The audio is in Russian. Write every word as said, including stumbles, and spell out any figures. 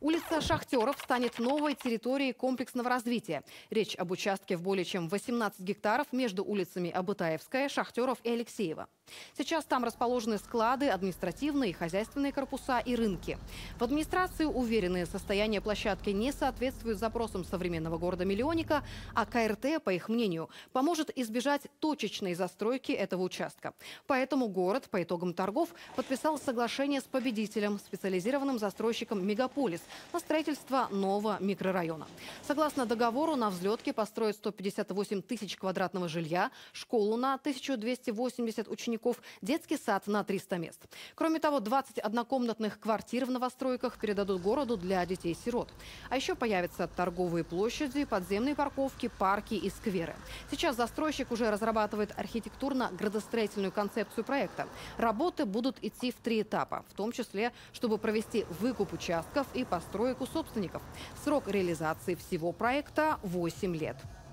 Улица Шахтеров станет новой территорией комплексного развития. Речь об участке в более чем восемнадцать гектаров между улицами Абытаевская, Шахтеров и Алексеева. Сейчас там расположены склады, административные и хозяйственные корпуса и рынки. В администрации уверены, состояние площадки не соответствует запросам современного города-миллионника, а КРТ, по их мнению, поможет избежать точечной застройки этого участка. Поэтому город по итогам торгов подписал соглашение с победителем, специализированным застройщиком «Мегаполис», на строительство нового микрорайона. Согласно договору, на взлетке построят сто пятьдесят восемь тысяч квадратного жилья, школу на тысячу двести восемьдесят учеников, детский сад на триста мест. Кроме того, двадцать однокомнатных квартир в новостройках передадут городу для детей-сирот. А еще появятся торговые площади, подземные парковки, парки и скверы. Сейчас застройщик уже разрабатывает архитектурно-градостроительную концепцию проекта. Работы будут идти в три этапа, в том числе, чтобы провести выкуп участков и построек у собственников. Срок реализации всего проекта – восемь лет.